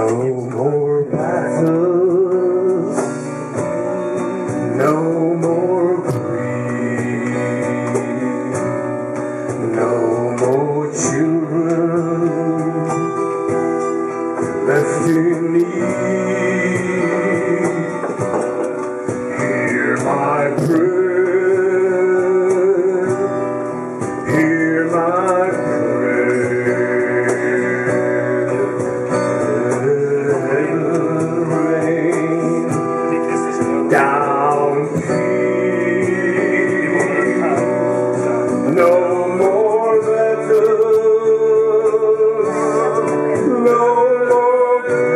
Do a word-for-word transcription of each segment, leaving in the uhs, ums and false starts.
more battles, no more grief, no more children left in need. Hear my prayer, hear my down peace, no more letters, no more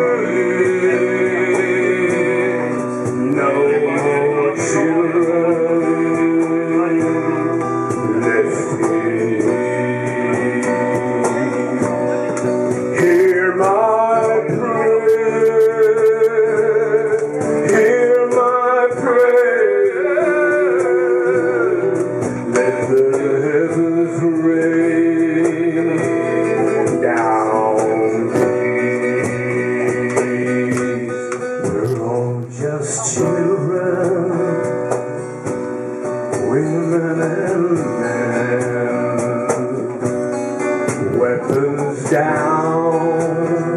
grief, no more children left in need. Hear my prayer, hear my prayer, let the heavens rain down peace. We're all just children, women and men, weapons down,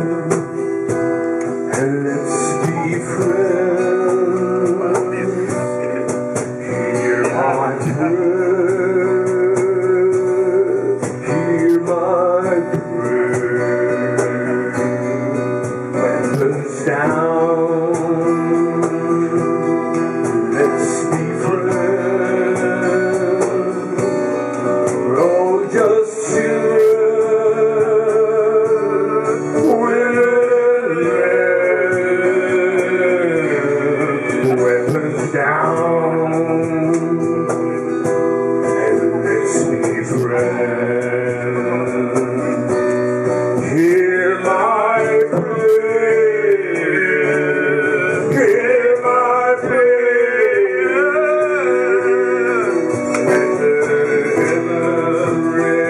and let's be friends. Hear my prayer, hear my prayer, weapons down, let's be friends. We're all just children, weapons down, and let's be friends. Hear my prayer, hear my prayer, let the heavens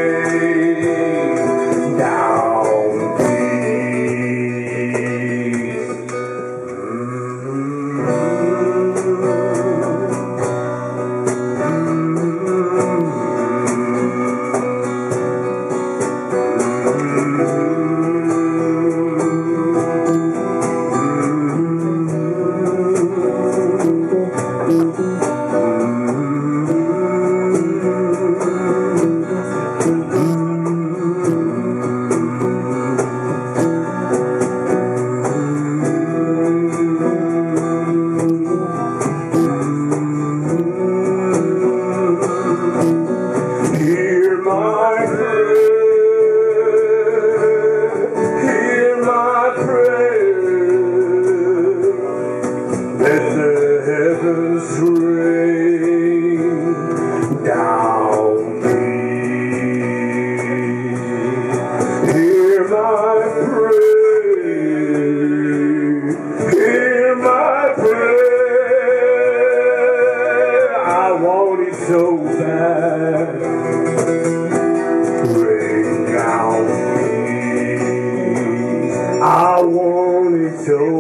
rain down peace. Hear my prayer, hear my prayer, let the heavens rain down peace. Hear my prayer, hear my prayer, I want it so bad. Rain down peace, I want it so